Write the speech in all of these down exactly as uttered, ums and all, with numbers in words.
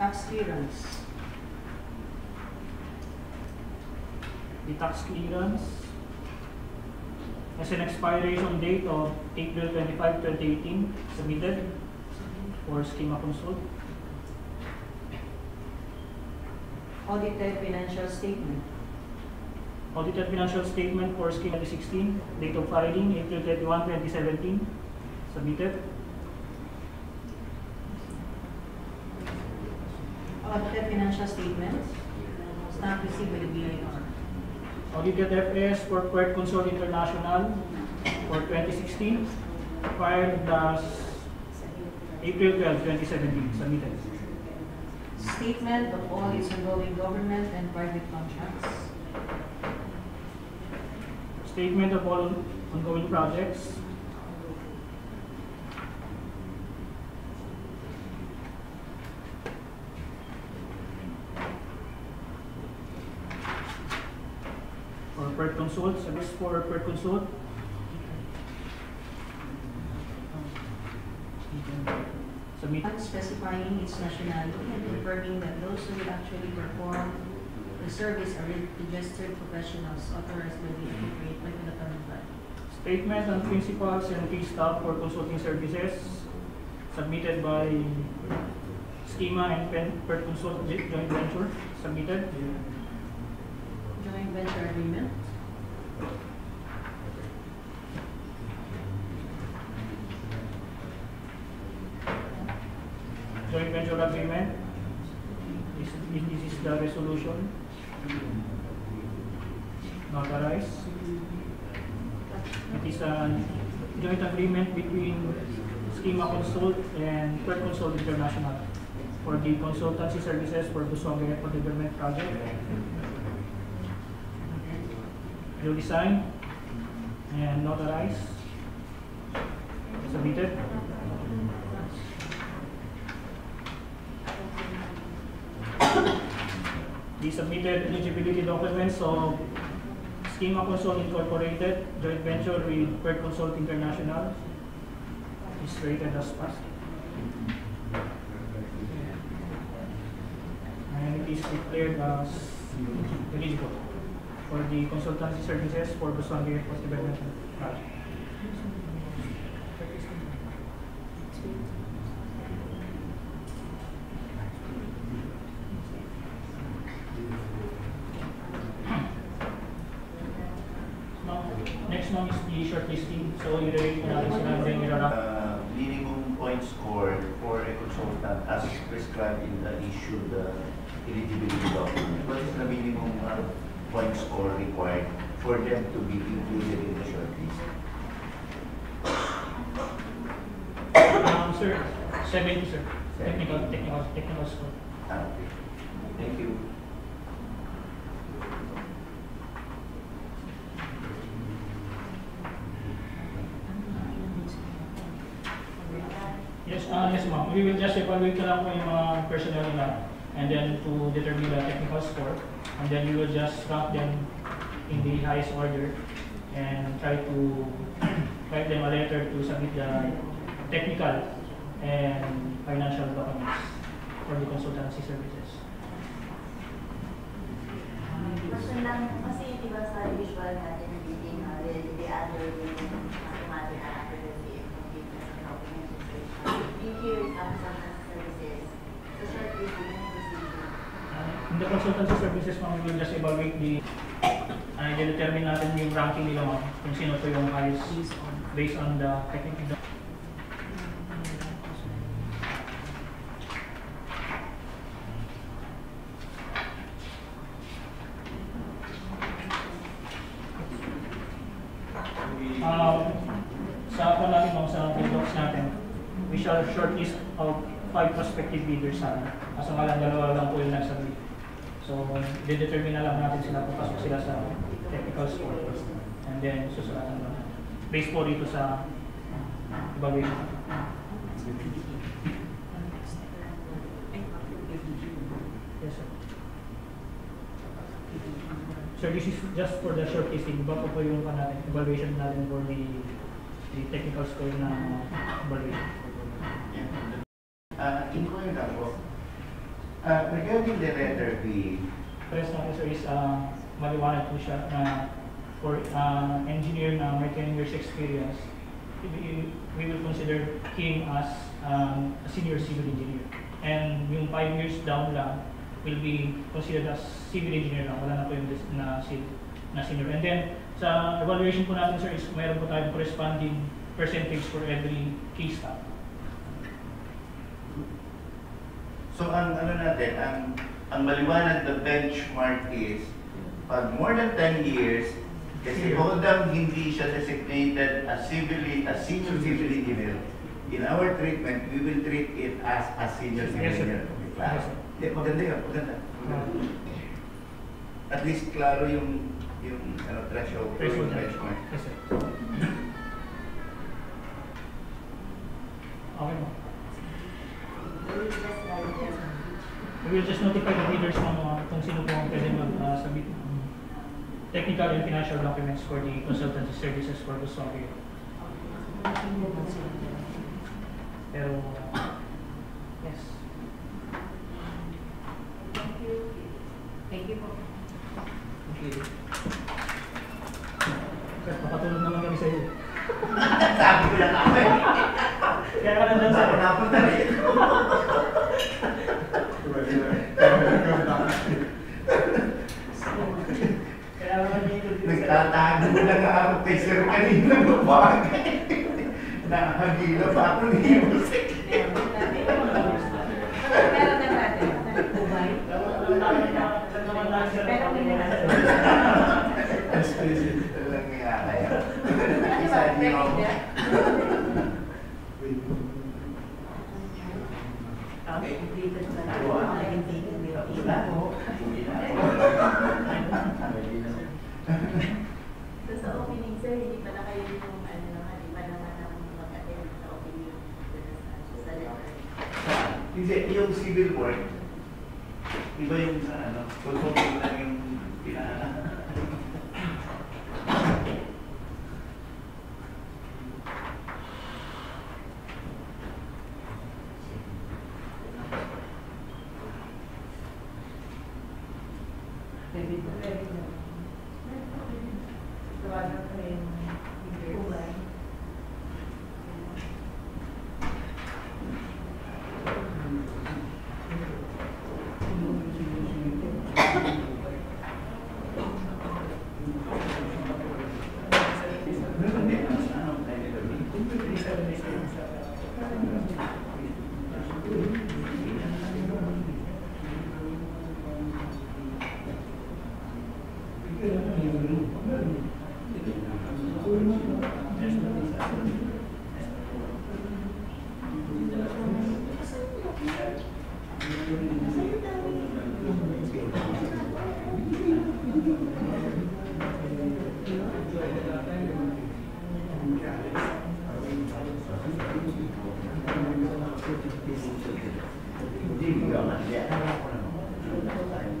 Tax clearance. The tax clearance has an expiration date of April twenty-fifth, twenty eighteen, submitted for Schema Consult. Audited financial statement. Audited financial statement for Schema twenty sixteen, date of filing April thirty-first, twenty seventeen, submitted. Audited financial statements. Stamp received by the B I R. Audited F S for Pert Consult International for twenty sixteen, filed as April twelfth, twenty seventeen, submitted. Statement of all its ongoing government and private contracts. Statement of all ongoing projects. For Pert Consult, service for Pert Consult. Submit. Specifying its nationality and confirming that those who will actually perform the service are registered professionals authorized by the appropriate regulatory body. Statement on principals and fee staff for consulting services submitted by Schema and Pert Consult joint venture, submitted. Joint venture agreement. Joint venture agreement. This, this is the resolution. Notarized. It is a joint agreement between Schema Consult and Pert Consult International for the consultancy services for Busuanga Airport Development Project. New design and notarized. Submitted. The submitted eligibility documents of Schema Consult Incorporated, joint venture with Pert Consult International, is rated as passed. And it is declared as eligible for the consultancy services for Busuanga Airport Development Project. Next one is the shortlisting. So, i-rate mo natin sila and then i-rank. Uh, minimum point score for a consultant as prescribed in the issued uh, eligibility document. What is the minimum uh, point score required for them to be included in the shortlist? Um, sir, seventy, sir. Technical, technical, technical score. Ah, okay. Thank you. Yes, uh, yes ma'am. We will just evaluate na lang po yung mga personnel nila and then to determine the technical score, and then we will just rank them in the highest order and try to write them a letter to submit the technical and financial documents for the consultancy services. Kasi lang, kasi diba sa usual natin meeting, uh, the, the other automatic after the C F completeness and document research. In here is consultancy services. So shortlist is procedure. Uh, in the consultancy services, ma'am, we will just evaluate the, uh, i-determine natin yung ranking nila, ma'am, kung sino po yung highest based on the technical. Um, sa ako natin, ma'am, sa docs natin, we shall shortlist of five prospective bidders sana. Kaso nga lang, dalawa lang po yung nagsabit. So, de-determine na lang natin sila kung pasok sila sa technical score. And then, susulatan lang. Based po rito sa evaluation. Yes, sir. Sir, this is just for the shortlisting. Iba po po yung pa natin, evaluation natin for the, the technical score na evaluation. Uh, inquire lang po. Uh, regarding the letter B, Press natin sir is uh, maliwanag po siya na for uh, engineer na may ten years experience, we, we will consider him as um, a senior civil engineer. And yung five years down lang will be considered as civil engineer lang, wala na po yung dis- na, si- na senior. And then sa evaluation po natin sir is mayroon po tayong corresponding percentage for every case staff. so ang ano natin, ang ang maliwanag na benchmark is pag more than ten years, kasi although hindi siya designated as civil, as senior civil engineer, in our treatment, we will treat it as a senior civil Yes, sir. engineer. Okay, klaro. Yes, sir. Hindi, maganda yun, maganda. At least klaro yung yung ano, threshold or Threshold yung na. benchmark. Yes sir. Okay mo. We will just like, We will just notify the bidders ng mga kung sino po ang pwede mag-submit ng technical and financial documents for the consultancy services for the software. Pero, yes. thank you. Thank you po. Okay. Sir, papatulog naman kami sa iyo. Sabi ko lang ako eh. Kaya ka nandyan sir. Ako napunta rin. Kaya ka nandyan. Nagtatago lang ako kay sir kanina mabagay. Nakahagila pa ako ni Music. Meron na natin. Ubay. Pero hindi na natin. Lang nga kaya. Ano Isa ba? niyo. Completed na lang. Wow. Hindi Wala po. Hindi na ako. So sa opening, sir, hindi pala kayo yung ano naman, hindi pa naman ang mag-attend sa opening sa letter. Hindi, yung civil work, iba yung sa ano, consulting lang yung pinaana. Maybe the very no. Tawagan ko yung Ubay. Hindi, mas ano, tayo Hindi, ikaw nga. Hindi, alam ko naman.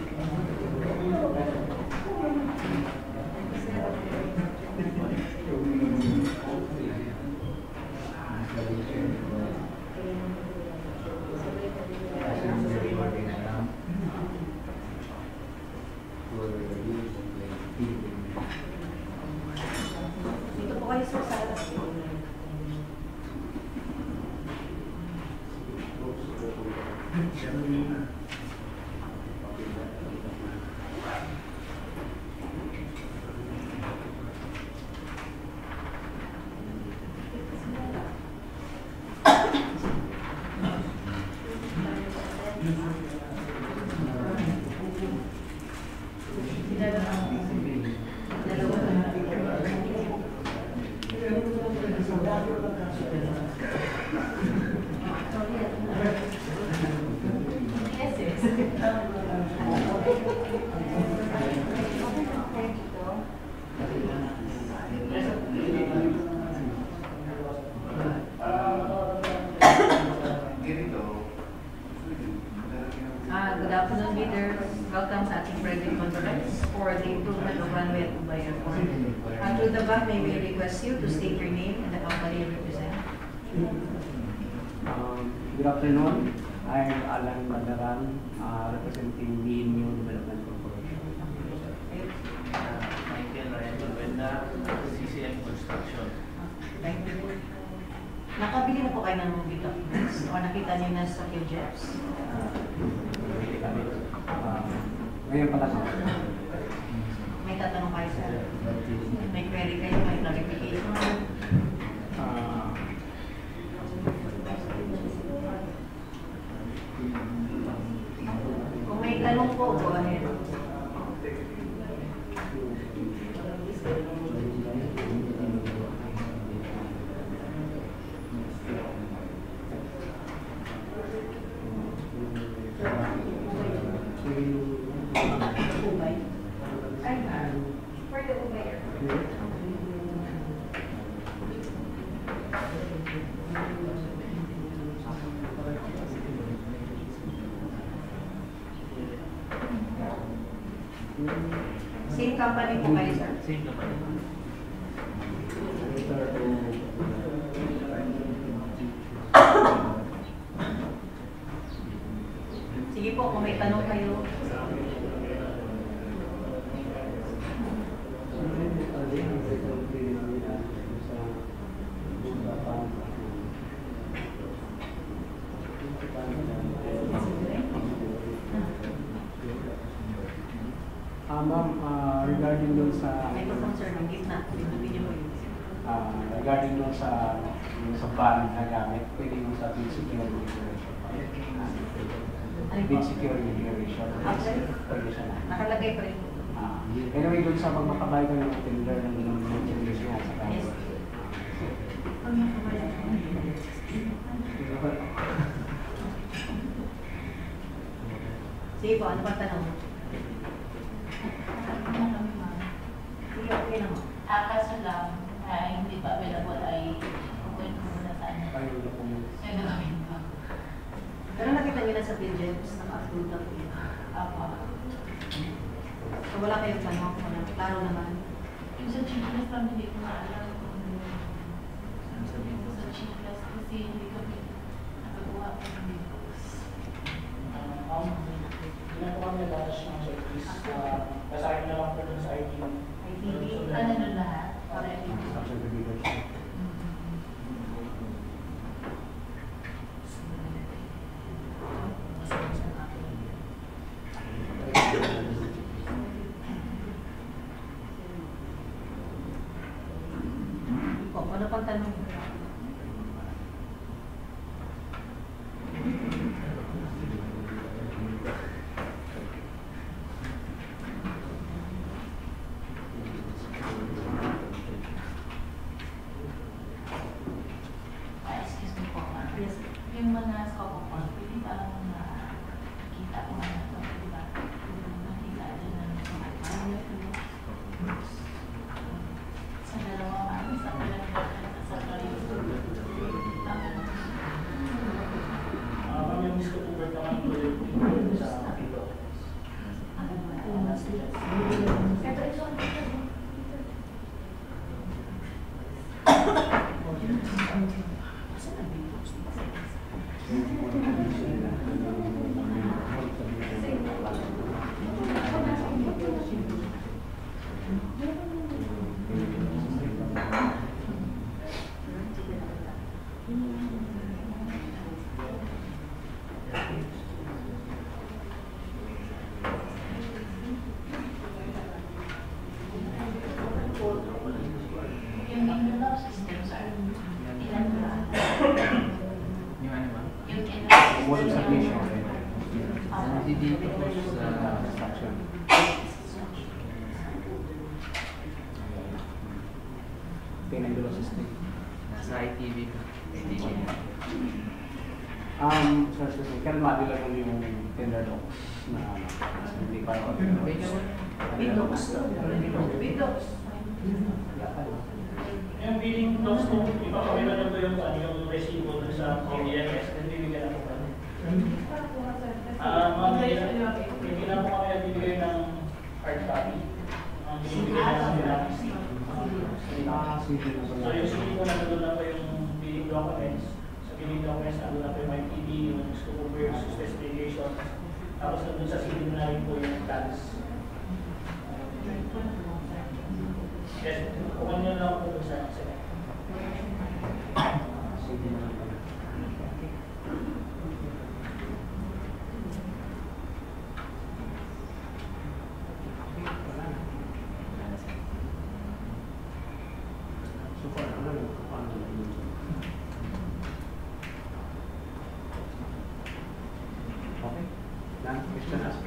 Dito po kayo sa sala. Yes, yes. Ah, good afternoon, leaders. Welcome sa ating private conference for the improvement of runway at Ubay Airport. Uh, through the back, may we request you to state your name and the company you represent. Um, Good afternoon. I'm Alan Madaran, uh, representing B N U Development Corporation. Uh, Michael Ryan Malvenda, C C M Construction. Thank you. Nakabili na po kayo ng movie documents o nakita niyo na sa K J E P S? Uh, ngayon pala po. May tatanong kayo sir? May query kayo, may clarification? Uh, Kung may tanong po, go ahead. Ubay. Ay, for the Ubay. Same company po kayo, sir? Same naman. Sige po, kung may tanong kayo. Ah, ma'am, uh, regarding dun sa May tanong, sir, ng gitna. Pinutin niyo po yun. uh, regarding dun sa yung sa van na gamit, pwede yung sa bid security declaration. Ano po? Bid security declaration. Okay. Pwede siya na. Nakalagay pa rin. Ah, anyway, dun sa pag makabay ka ng tender ng ng English niya sa Yes. Sige po, ano bang tanong? Sige, okay lang. Ah, kaso lang, ah, hindi pa available ay kukunin ko muna sa ano. Ayun na po yun. Yung gagawin ko. Pero nakita niyo na sa P J E P S, naka-upload na po yun. Apo. So wala kayong tanong, wala. Klaro naman. Yung sa chicklist lang, hindi ko maalam kung ano sabihin ko sa chicklist kasi hindi kami nakagawa ko ng videos. Um, hindi na po kami nag-attach ng checklist. Uh, Basahin na lang po dun sa I T. I T V. Ano na lahat? Para hindi ko. After the leadership. O, ano pang tanong? Ah, excuse me po. ah. Yes. Yung mga scope of work, pwede ba makita ko ano ito? Pwede ba makita din ng sa dalawa ano sa pinagdaan sa sarili. Uh, kami yung gusto po work naman po yung sa Pito. Ito, ito. Yung envelope system, sir. Ilan ba? Yung ano ba? Yung envelope Wall system. submission. Ah, Hindi dito po sa Construction. Pinagdalo system. nasa I T V. I T V. Um, sir, sir, sir, kalmado lang yung tender docs na ano, hindi pa ako. Windows. Windows. Yung billing notes po, ipapakita nyo po yung, ano, yung resibo dun sa K D M S, then bibigyan ako kami. Ah, mga hindi na po kami nagbibigay ng hard copy. Ang binibigay na sa Pinapis. Ah, sige. So yung C D po nandun na po yung billing documents. Sa billing documents nandun na po yung I T V, yung scope of works, irrigation. Tapos doon sa city na rin po yung talis. Yes, kukuha nyo lang po sa second. Sige naman pala. So far, ano yung paano yun? Okay. Done. Question asked.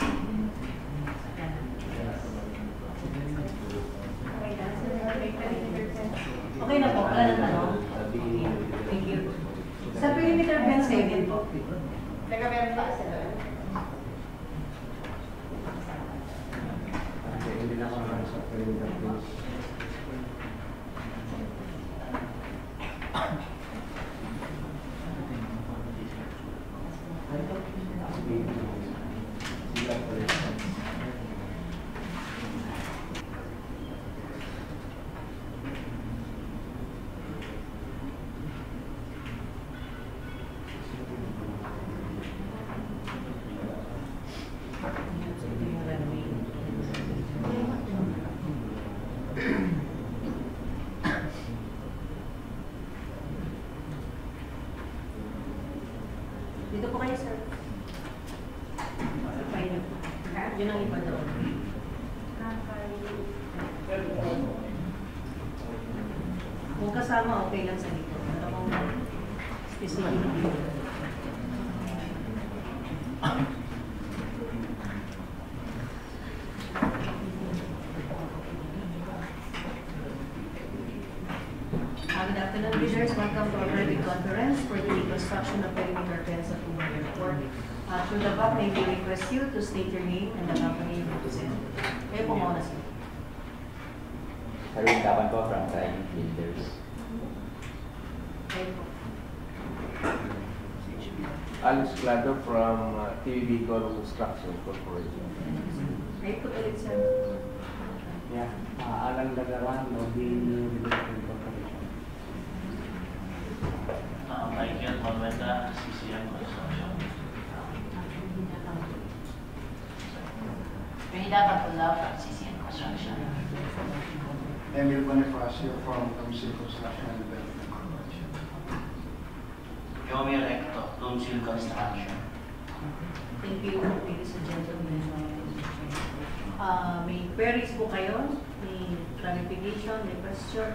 Okay na po, wala na tanong. Thank you. Sa perimeter fence kayo din po. Teka, meron pa sila. Okay, hindi na ako naman sa perimeter fence. Dito po kayo, sir. Fine. Yun ang iba doon. Kung kasama, okay lang sa dito. Pero kung specific dito. Uh, Good afternoon, leaders. Welcome to our private conference for the reconstruction of perimeter fence at Umar Airport. Uh, through the back, may we request you to state your name and the company you represent. Kayo po muna, sir. Erwin Kapan po from Kain Builders. Kayo po. Alex Clado from uh, T V Bicol Construction Corporation. Kayo po ulit, sir. Yeah. Uh, Alan Lagaran, Mobile Development Corporation. Uh, Michael Manuela, C C M Construction. Rina Batula from C C N Construction. Emil Bonifacio from Domsil Construction and Development Corporation. Yomi Recto, Domsil Construction. Thank you, ladies and gentlemen. Uh, may queries po kayo? May clarification? May question?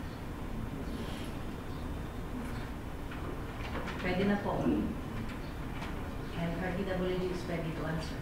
Pwede na po. And R T W G is ready to answer.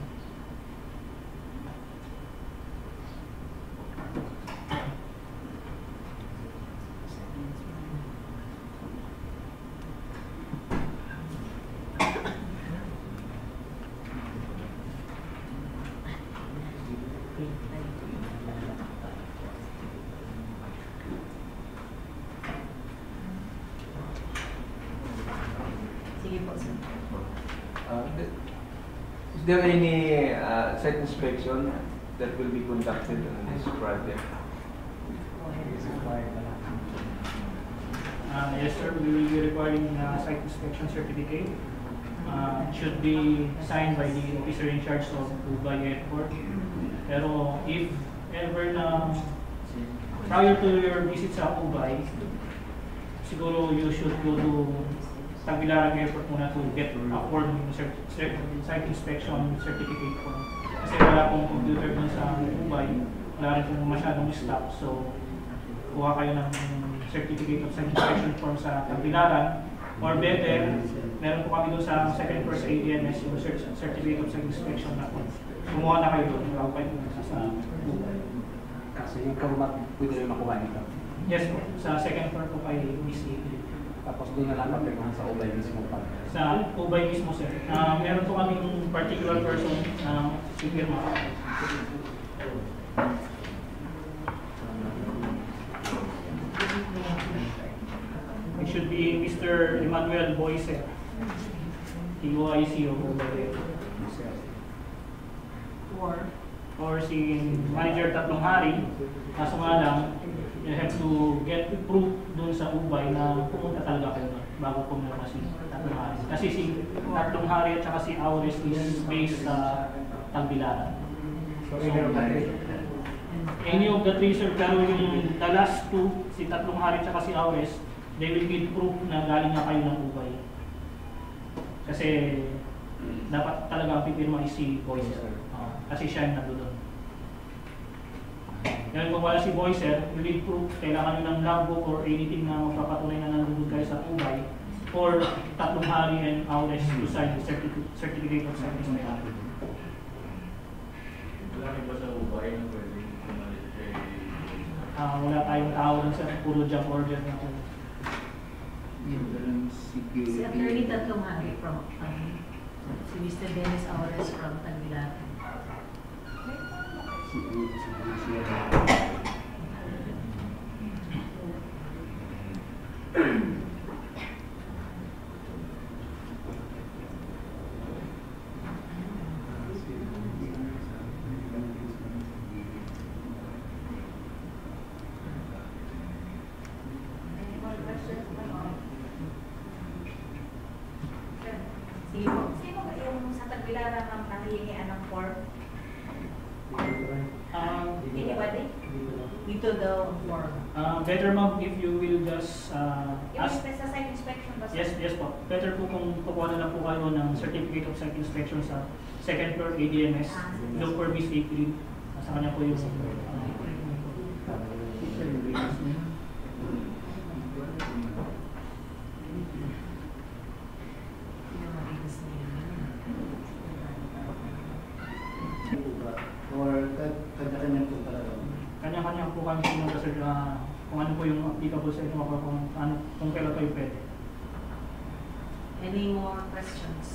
Sige po, sir. Uh, th- is there any uh, site inspection that will be conducted on this project? Is required na lang. Uh, yes, sir. We will be requiring uh, site inspection certificate. Uh, it should be signed by the officer in charge of Ubay Airport. Pero if ever na prior to your visit sa Ubay, siguro you should go to Tagbilaran Airport muna to get a form cert cert site inspection certificate form. Kasi wala pong computer dun sa Ubay, wala rin pong masyadong stock. So, kuha kayo ng certificate of site inspection form sa Tagbilaran. Or better, meron po kami doon sa second floor sa A D M S yung certificate of site inspection na po. Kumuha na kayo doon, wala kayo doon sa Ubay. Kasi yung format, pwede rin makuha nito. Yes po, sa second floor po kay Miss A. Tapos doon na lang mapirmahan sa Ubay mismo pa. Sa Ubay mismo, sir. Uh, meron po kaming particular person na uh, sipirma. It should be Mister Emmanuel Boyce, T O I C of Ubay. Or or si manager tatlong hari, kaso nga lang, you have to get proof dun sa ubay na pumunta talaga kayo doon bago pumunta si tatlong hari. Kasi si tatlong hari at saka si Aures is based sa Tagbilaran. So, either of the three. Any of the three, sir, pero yung the last two, si tatlong hari at saka si Aures, they will need proof na galing nga kayo ng ubay. Kasi dapat talaga ang pipirma is si Boyser. Uh, kasi siya yung nandoon. Ngayon kung wala si Boyser, you need proof, kailangan nyo ng logbook or anything na magpapatunay na nandun kayo sa ubay or tatlong hari and Aures to sign the certificate, certificate of service may hari. Wala ba sa ubay na pwede kumalit kay... Uh, wala tayong tao dun sa puro job order na po. Si Attorney tatlong hari from um, si Mister Dennis Aures from Tagbilaran. Sino, sino ba yung sa Tagbilaran ang nahihingian ng form? Um, Anybody? Dito daw form. uh, better ma'am if you will just uh, Yung ask. pesticide inspection ba? Yes, yes po. Better po kung kukuha na lang po kayo ng certificate of site inspection sa second floor A D M S. Look for Miss April. Sa kanya po yung Or kanya-kanya po talaga. kanya-kanya po kami sinunod sa uh, kung ano po yung applicable sa inyo o kung, ano, kung kailan kayo pwede. Any more questions?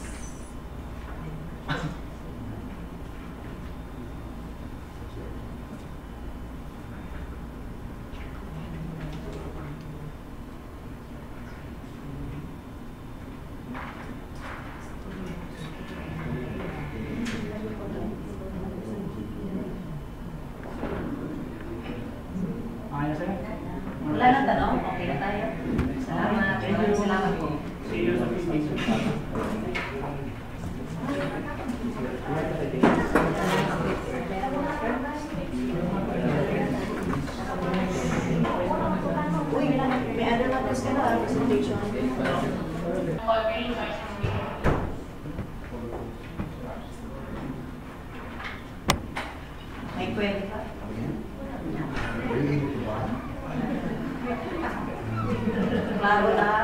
Ayos sir? Wala na tanong? Okay na tayo. Salamat. Thank you. Salamat po. See you sa Facebook. Uy, may other matters ka na, presentation. May kwento ka? Klaro lahat.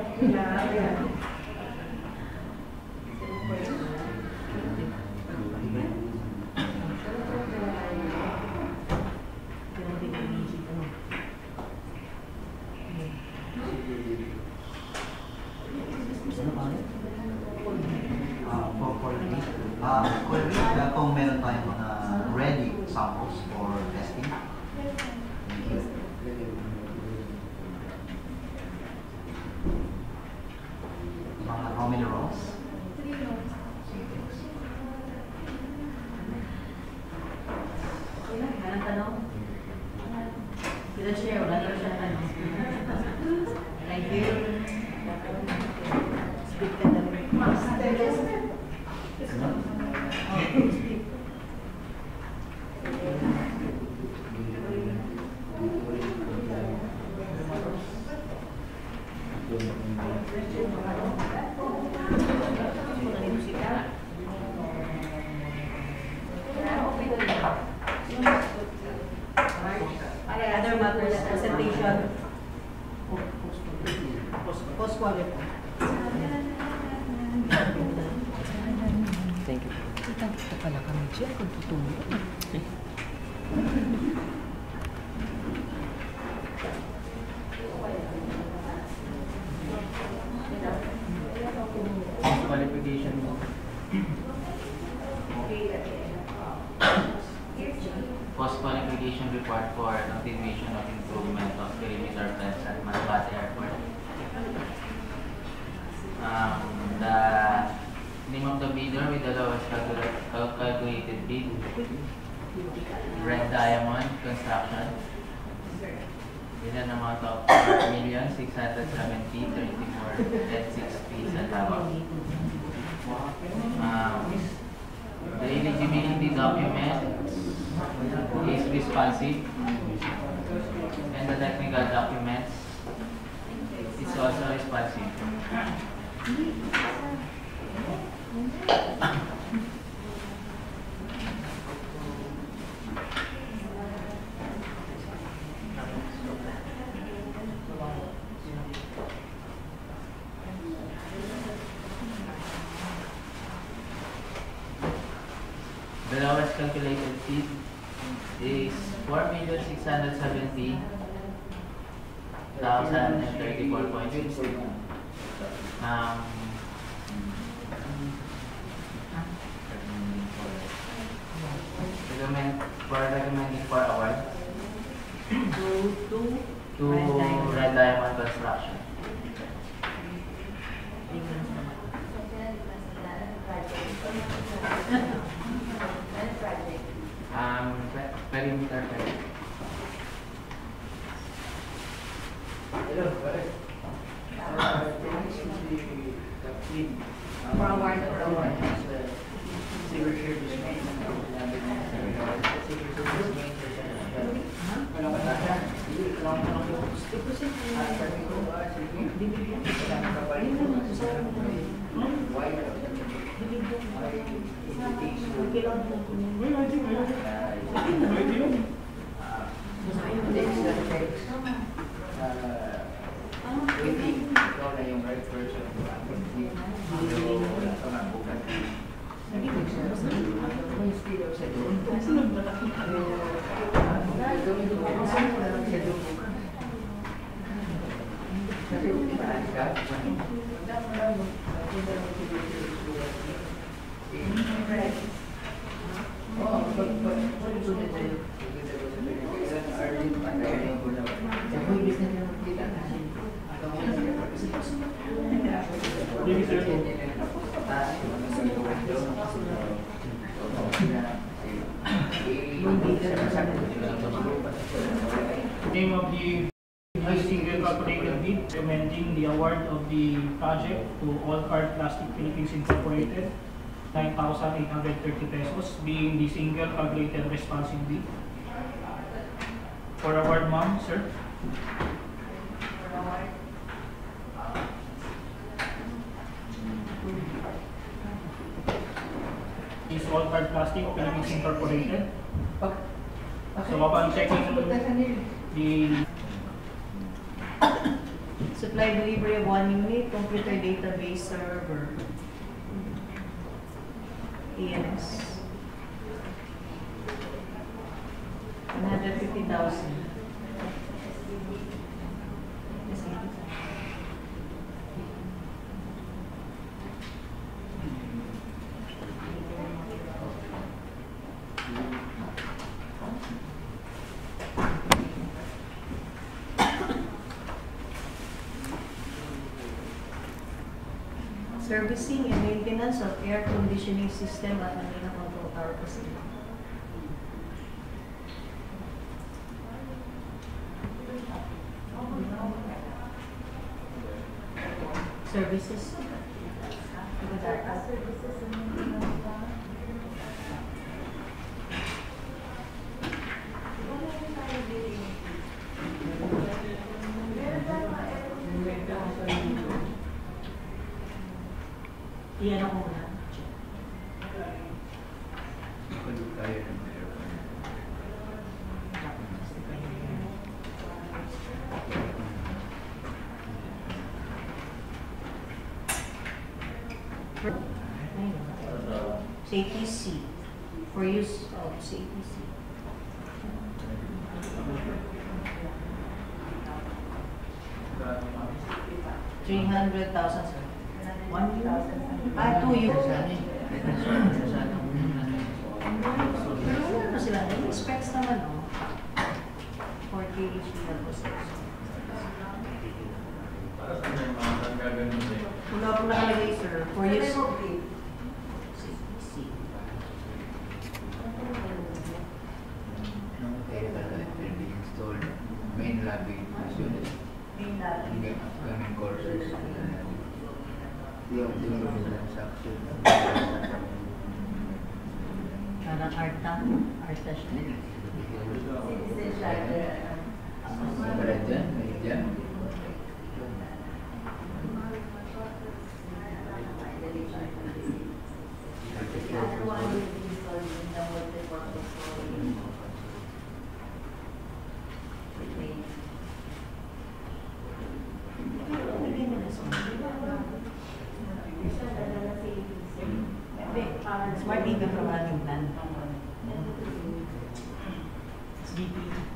Uh, for for this, uh, kung, uh, kung meron tayong mga ready samples for testing. Thank you. Mga how many rows? Okay lang, walang tanong. Kita share, wala na siya tanong. Thank you. Speak ka na rin. Oh, speak. Other matters, presentation. Post quality. Thank you. Kita pala kami dyan kung tutulong. Qualification mo. Post-qualification required for continuation of improvement of perimeter fence at Masbate Airport. Um, the name of the bidder with the lowest calcula- cal- calculated bid Red Diamond Construction with an amount of four million six hundred seventy thousand thirty-four and six fees and tawag. Um, the eligibility document is responsive and the technical documents is also responsive. The lowest calculated fee is four million six hundred seventy thousand thirty-four point six. Um, recommend for recommending for award To, to, to Red Diamond. Red Diamond Construction. Um, pe- perimeter fence. for award or award. Name of the high single calculated bid recommending the award of the project to All Card Plastic Philippines Incorporated, nine thousand eight hundred thirty pesos, being the single calculated responsive bid. For award, ma'am, sir. Is All Card Plastic Philippines Incorporated. So upon checking the Supply delivery of one unit, computer database server. A N S. one hundred fifty thousand. Servicing and maintenance of air conditioning system at Manila Control Tower Facility. Services. Iyan ako muna. C T C. For use of C T C. Three hundred thousand, sir. One thousand. Ah, two years. Pero wala na sila. Yung specs naman, no? forty H P tapos. Wala po nakalagay, sir. For use. C T C. Arta. Arta siya. Citizen charter, ano. Maliit yan? Maliit yan? The other one will be installed in the multi-purpose hall. Smart T V from Washington. S B P.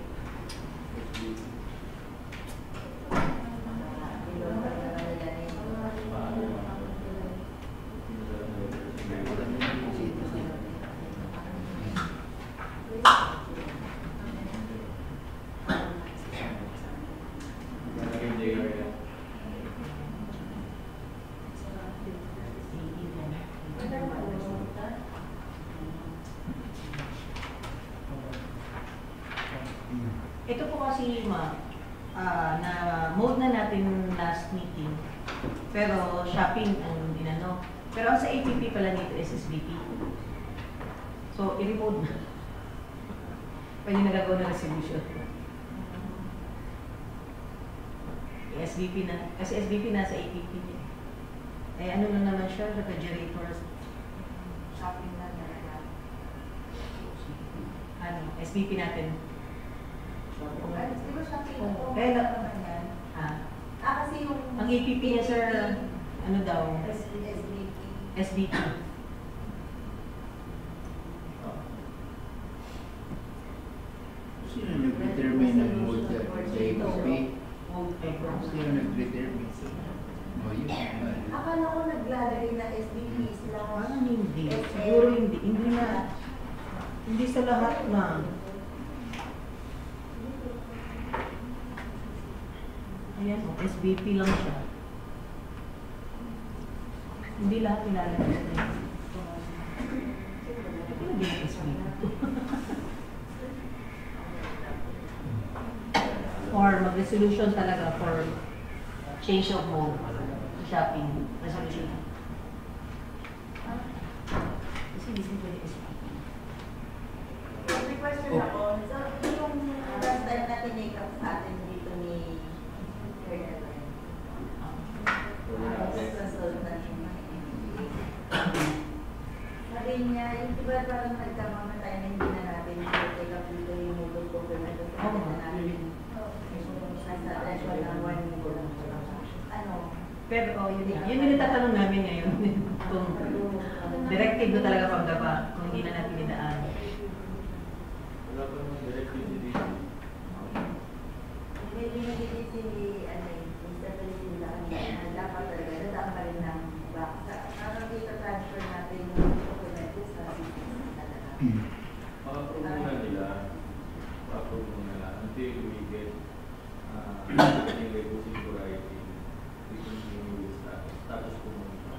Ito po kasi, ma, ah, na mode na natin last meeting. Pero shopping ang inano. Pero ang sa A P P pala nito is S B P. So, i-remote na. Pwede nagagawa na resolution. S B P na. Kasi S B P nasa A P P niya. Eh, ano na naman siya? Refrigerator. Shopping na talaga. Ano? S B P natin. Di ba siya Oh, pinag- kaya na- naman yan? Ah, Ah, kasi yung... ang A P P niya, sir, ano daw? S B P. S B P. Sino nag-determine ng mode sa A P P? Mode paper. Sino nag-determine? O yun. Akala ko naglalagay na S B P slash... Parang hindi. Siguro hindi. Hindi na. Hindi sa lahat na. Ayan o, S B P lang siya. Hindi lahat nilalagay sa S B P. Ano din ang S B P? Or mag-resolution talaga for change of mode. Shopping. Resolution. Kasi hindi ko yung S B P. May question ako. So, yung last time na tinake up sa atin dito ni Colonel Ren, as consultant, sabi niya, yung diba parang nagkamama tayo na hindi na natin take up dito yung mobile government kasi Oo. na natin nasa threshold ng one million. Ano? Pero oh, yun, yun yung natatanong namin ngayon. Kung directive na talaga from the back, kung hindi na natin idaan. Wala pa naman directive dito. May binigay si, ano yun, Mister President na kanina, na dapat talaga, dadaan pa rin ng back. Nakakita transfer natin yung dokumento sa citizens talaga. Pa-approve muna nila. Pa-approve muna nila. Until we get uh, yung requisite variety. We continue with status. Status ko muna.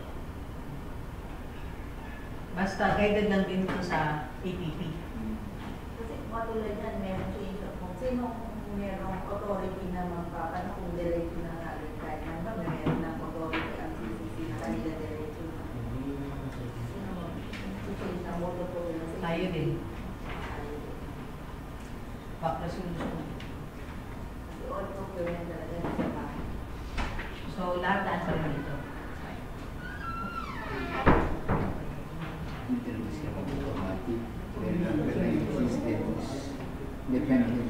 Basta guided lang din ito sa A P P. Kasi matulad yan, meron change of kung sino merong authority na magpapan kung diretso na nga rin kahit man ba meron ng authority ang C C C na kanila diretso na. Sino mag-change ng modo po nila sa Tayo din. Back resolution. Kasi all procurement talaga nasa back. So, lahat na sa rin dito. Interviews ka pag automatic. Pero ang ganun yung system is dependent.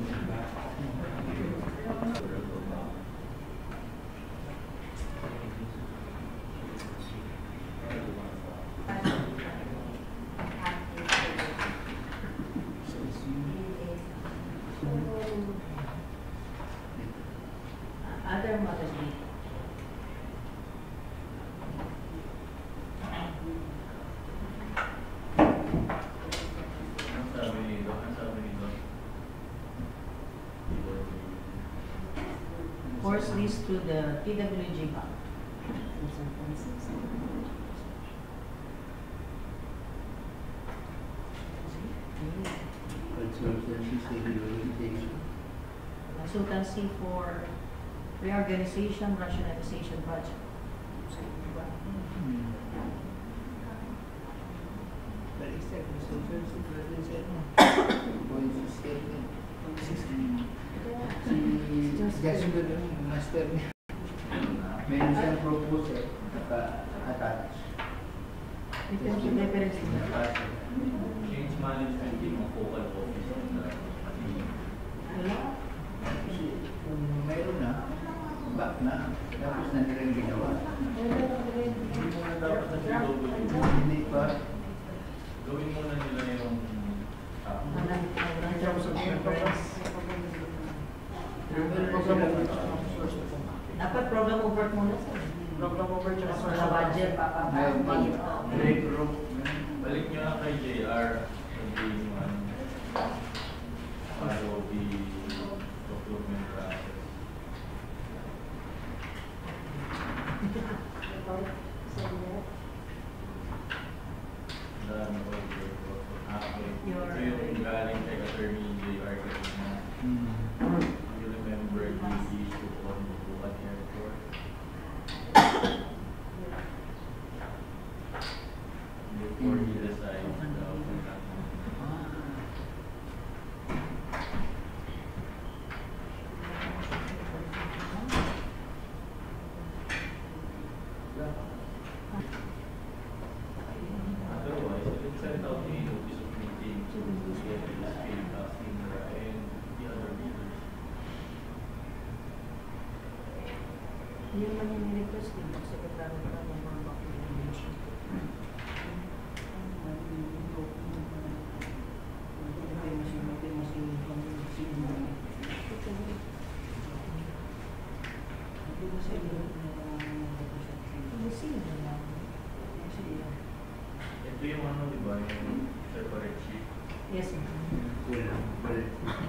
Other matters dito. Ang sabi nito? Ang sabi nito? Force this to the T W G bank. Consultancy, segregation. Consultancy for reorganization, rationalization budget. But Si Jessica yung master niya. Meron siyang proposal naka-attach. Ito yung reference niya. Change management team ang focal office of the Wala. Kasi kung meron na, back na, tapos na nilang ginawa. Hindi mo na dapat na sinulog. Hindi pa. Gawin mo na nila yung ah, In terms of reference. Dapat program of work muna sir. Program of work tsaka sa budget, papapagpagit. balik nyo na kay J R hindi mo ano follow the procurement process. Dami ko ito yung galing kay attorney J R kanina. You remember the issue on the Bukat Airport? Before he decides the otherwise, if it's sent out the notice of meeting to get this field casting and the other leaders. Yung man yung request din, secretary ka ng mga documentation. Ito yung ano, di ba? Yung separate sheet. Yes, ma'am.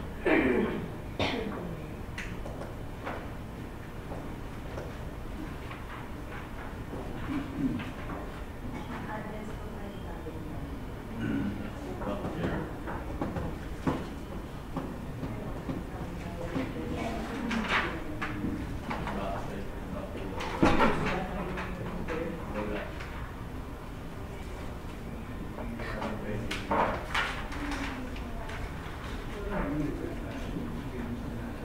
Address ko pa rin sabi niya. Back there. Backside, back to the- Wala. Okay.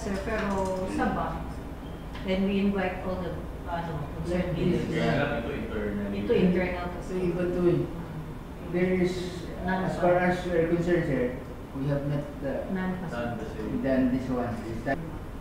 sir, pero sa bank, then we invite all the, ano, concerned leaders. Kaya ito internal. Ito internal So, kasi. iba to eh. There is, as far as we're concerned, sir, we have not uh, None kasi. Done the same. done this one. This time.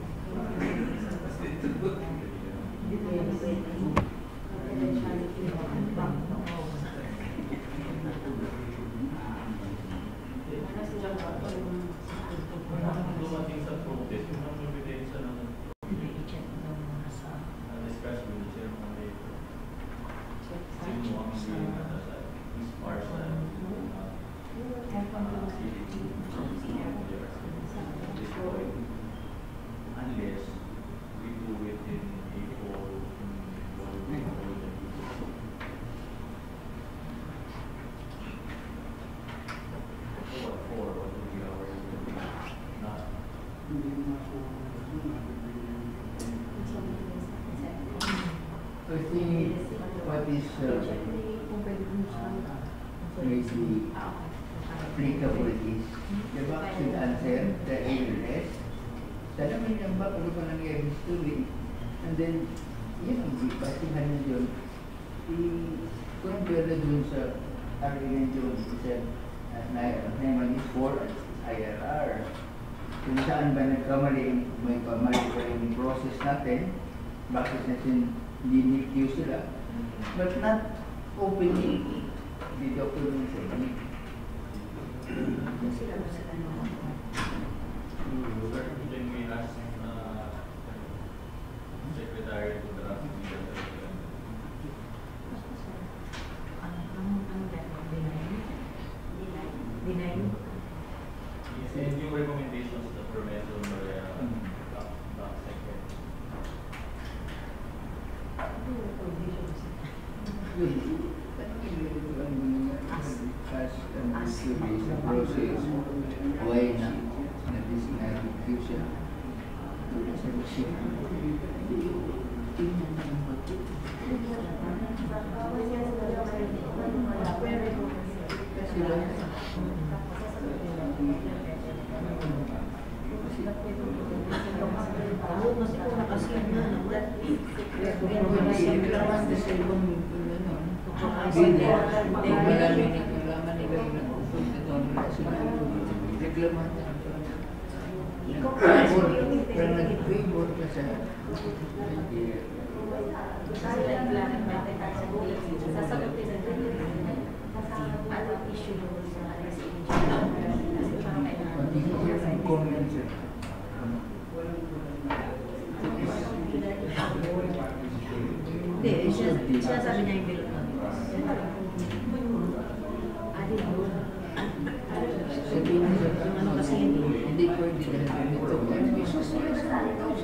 Dumating sa protest, yung mga ebidensya ng I-check daw muna sa na-discuss with the chairman later. Sino ang hindi nasa is partial. Unless we do it in April, in what for, what will be our, not I think what is uh, maybe applicable is the back should answer the A L S. Talamin yung back, ano ba nangyari history? And then, yun ang pasihan nyo dun. I-compare na dun sa R A N dun. Isa, naman is for I R R. Kung saan ba nagkamali, may kamali pa yung process natin, bakit natin dinikyo sila, but not openly the document sa inyo. Then we ask uh, Secretary to draft the Deny. and yung recommendations that were made on the uh, back, back second. As an distribution process, why not? Na this na-review siya. Wala sa receipt. Tingnan ang bato. Sila. Hindi, siya, siya sabi niya yung bill. Sabihin mo sa ano kasi hindi pwede dahil ito. May susunod sa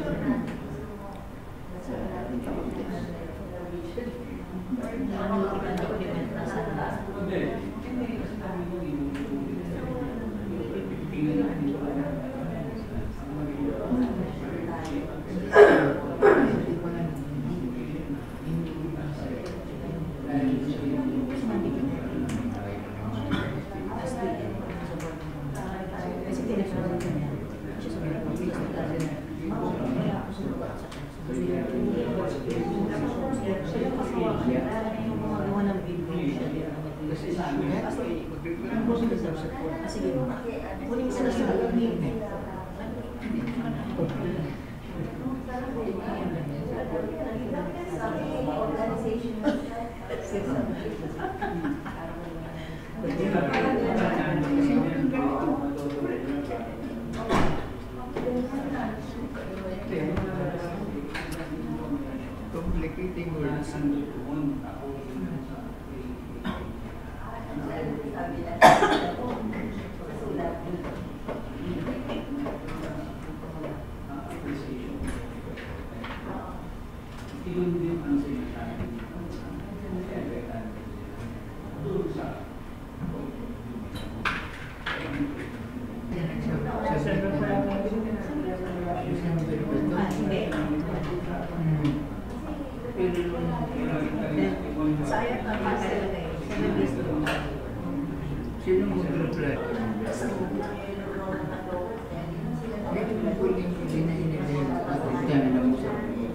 complicating words. Sayang ang pagkalagay. Seven days to go. Sino mag-reply? Hindi ko pwedeng hindi na Diyan na mo sa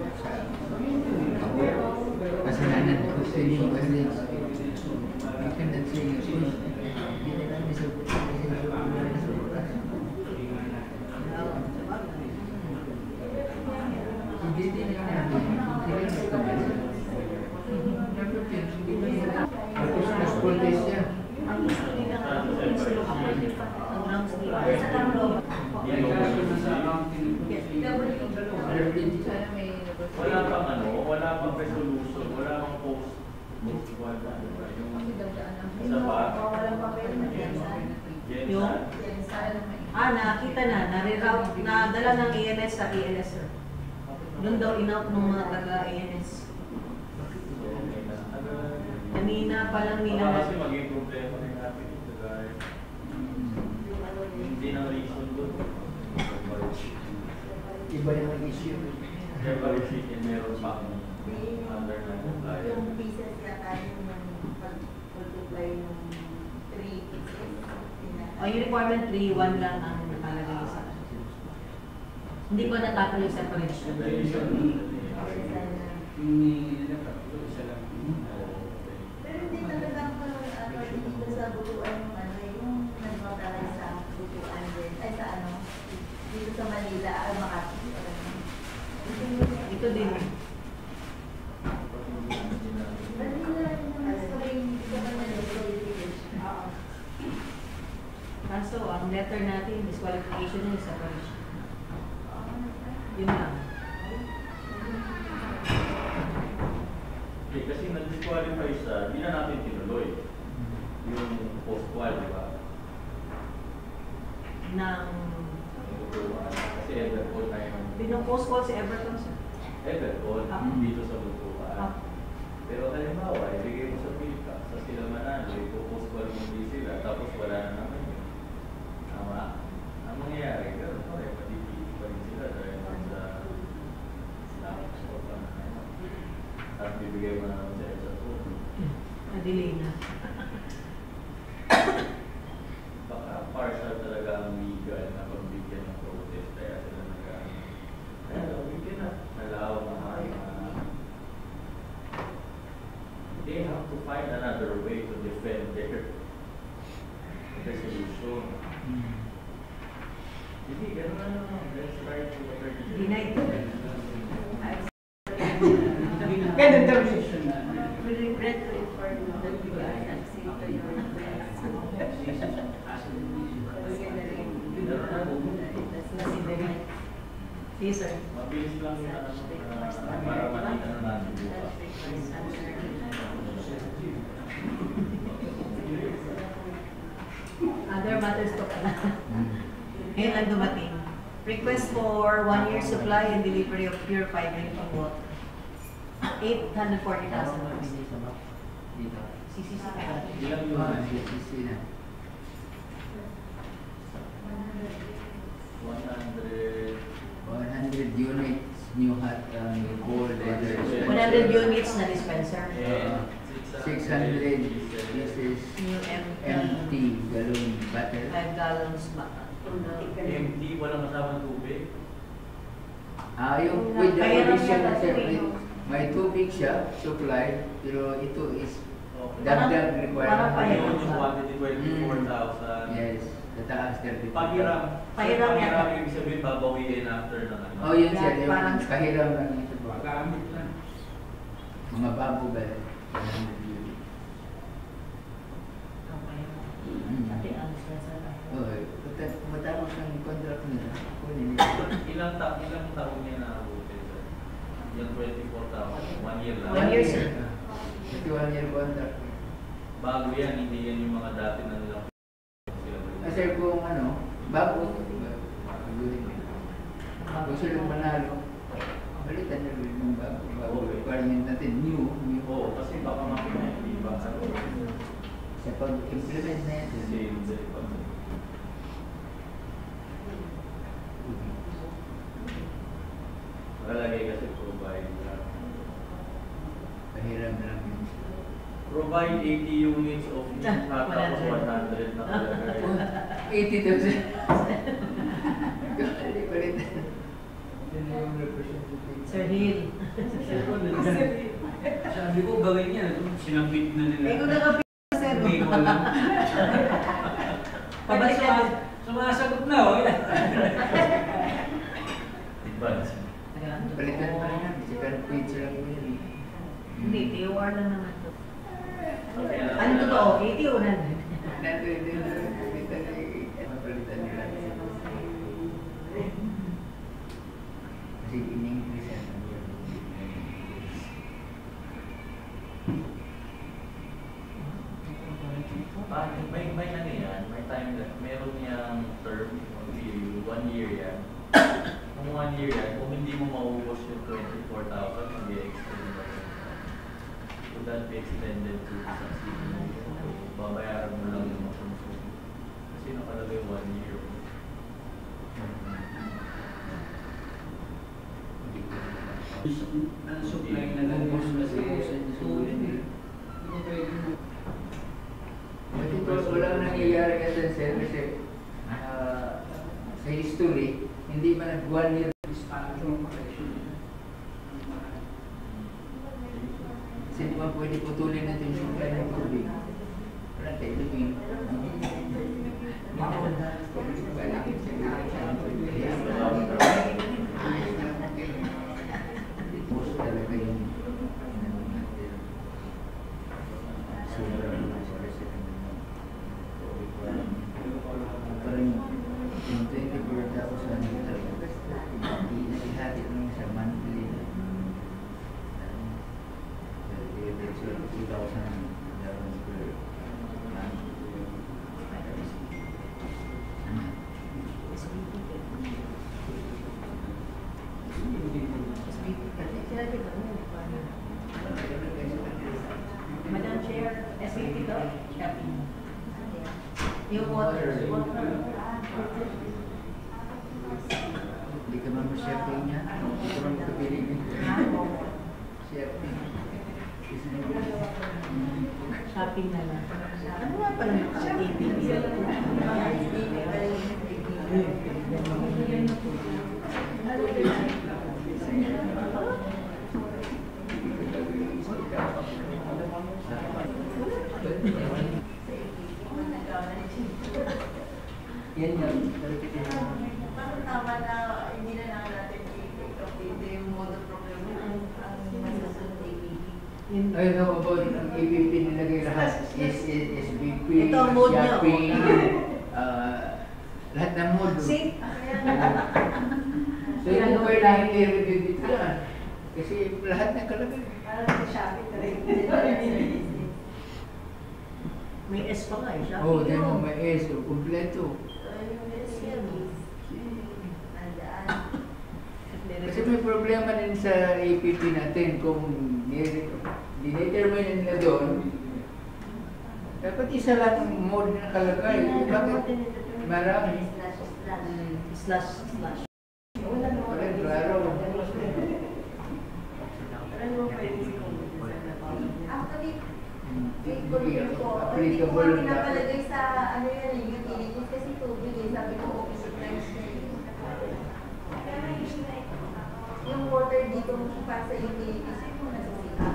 kasalanan ko sa inyo kasi I cannot say your push. Hindi na namin sa hindi din na namin. Hindi na kami. Tapos na protest niya. Ang gusto nila ang grounds nila. Sa lang loob. Wala pang ano, wala pang resolution, wala pang post. Wala yung isa pa. Yung, ah, nakita na, nare-route, nadala ng A N S sa A N S, sir. Doon daw in-out ng mga taga-A N S. Kanina pa lang nila. Baka kasi maging problema rin natin ito guys. Hindi na reason doon. Iba yung nag-issue. Kaya pa rin meron pa akong underline compliance. Yung pieces yata yung pag-multiply ng three pieces. O, yung requirement three, one lang ang nakalagay sa. Hindi pa natapos yung separation. Pero hindi talaga ako ano, dito sa butuan yung ano, yung nagmataray sa butuan din, ay sa ano, dito sa Manila, ay Makati. Ito din. Manila, yung mas karing sa Manila, oo. Kaso, ang letter natin, disqualification yung separation. Yun lang. Okay, kasi nag-disqualify siya, hindi na natin tinuloy. Yung post-qual, di ba? Nang Kasi Everton na yung... pinopost ko si Everton, sir. Everton, Ah. dito sa Butuan. Ah. Pero halimbawa, ibigay mo sa Pilka, sa sila manalo, ipopost-qual mo hindi sila, tapos wala na naman yun. Tama? Ang mangyayari, gano'n pa rin, matititi pa rin sila dahil sa Islamic sport pa na ngayon. At bibigay mo naman sa Edsa Sport. Na-delay na. Baka partial talaga ang legal na pagbigyan ng protest, kaya sila nag- kaya bigyan na, nalaw naman. Uh, they have to find another way to defend their resolution. Hindi, gano'n na naman. Let's try to Denied. Ganun daw siya. We regret to inform you that we are not safe to your request. Yes, sir. mabilis lang yung ano, uh, para makita na natin bukas. Other matters to pala. Ngayon lang dumating. Request for one year supply and delivery of purified drinking water. eight hundred forty thousand rupees. Dito. C C C ka. Ilang yun? Ah, C C C na. one hundred. one hundred units, new hot, um, cold weather. one hundred units na dispenser. Uh, six hundred pieces New M empty gallon bottle. five gallons ba? Empty, walang kasama tubig. Ah, yung with the Kaya lang condition yan, na sir, may, yung- may tubig siya, supply, pero ito is Okay. dagdag Parang requirement. pahiram. Yun yung quantity twenty-four thousand. Yes, tataas thirty. Pahiram. Pahiram yan. Pahiram yung ibig sabihin babawiin after ng ano. Oh, yun sir, Yeah, yung parang- pahiram lang ito. Gamit lang. Mga babo ba? one hundred units. Pati ang dispenser. Oh, mata- matapos ang contract nila. Kunin. Ilang ta ilang taon niya na abutin sir? Yung twenty-four thousand, one year lang. One year, sir. Ito one year contract. Bago yan, hindi yan yung mga dati na nilang sila ba? Kasi kung ano, bago, pagulin nila. Kung sila manalo, balitan na rin yung bago. Bago requirement natin, new. new. Oo, kasi baka makina hindi ba? Ano? Sa pag-implement na yan. Same, same pa. Nakalagay kasi provide lang. Pahiram lang yun. Provide eighty units of new hot tapos one hundred na kalagay. eighty thousand. Hindi balitan. Sino yung representative? Sir Hill. Sabi ko, gawin niya. Sinabit na nila. Eh, kung nag-appeal ka, sir. Hindi ko alam. Pabalik ka. Sumasagot na, oh. Advance. Palitan pa rin namin. Second page lang po yun. Hindi, T O R lang naman to. Okay, Ano totoo? eighty o nandun? Nandun din na palitan eh. Palitan nila. Kasi in-English yan. Ah, may may ano yan, may time that meron niyang term, period, one year yan. Kung one year yan, kung hindi mo maubos yung twenty-four thousand, mag-i-extend ba yun? So that be extended to succeeding year. So, babayaran mo lang yung makonsume. Kasi nakalagay one year. Supply na lang yun kasi tulin eh. Kasi kung walang nangyayari kasi sir, kasi ah, sa history, hindi man nag one year. Kasi di ba pwede putulin natin yung supply ng tubig? Wala tayo tubig. Post talaga yung parang yung twenty-four thousand ihati lang sa monthly na two thousand per month. Madam Chair, S B T to? Yung water. Hindi ka man ma-shipping niya. Hindi ka man makapili nito. Shipping. Shopping na lang. Ano nga pala naka-A P B? Yan yan. Parang tama na hindi na lang natin i-complete yung model program ang masasunod A P P. Ay, no, about ang A P P nilagay lahat. S S B P, Ito ang mode niya, shopping, oh. ah, lahat ng mode. See? So, yung kailangan i-review dito yan. Kasi lahat ng kalagay. Parang sa Shopee na rin. May S pa nga eh. Shopping. Oo, oh, din mo may S, o kumpleto. Kasi may problema din sa A P P natin kung dinetermine nila doon, dapat isa lang ang mode na nakalagay. Bakit marami? Slash, slash. Parang klaro. Actually, Applicable hindi ko nga na. pinapalagay sa ano yan, yung utilities kasi tubig eh, sabi ko office supplies na eh. Yung water dito para sa utilities, yun yung nasasita.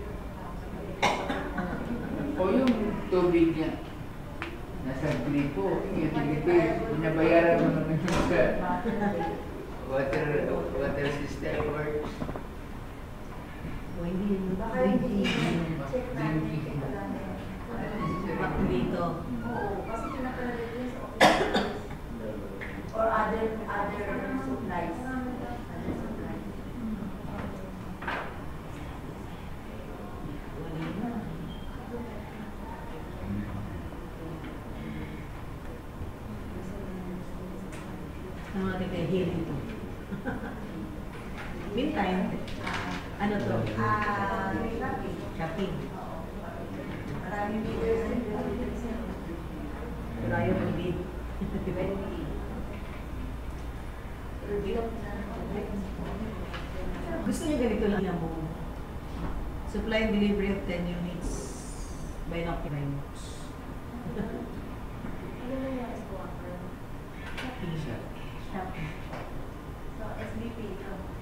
O yung tubig niya, nasa gripo, yung utility, binabayaran mo naman yung sa water, water system works. O hindi yun. Baka hindi check namin ito lang eh. Back dito. Oo, kasi pinapalagay yun sa office supplies. Or other, other supplies. Other supplies. Ang mga kaya dito. Meantime, ano to? Ah, shopping. Shopping. Maraming bidders and bidders. Wala yung mag-bid. Gusto niyo ganito lang yung buo. Supply and delivery of ten units by Noctimus. Ano na yung squatter? Shopping. Shopping. So, S B P ito.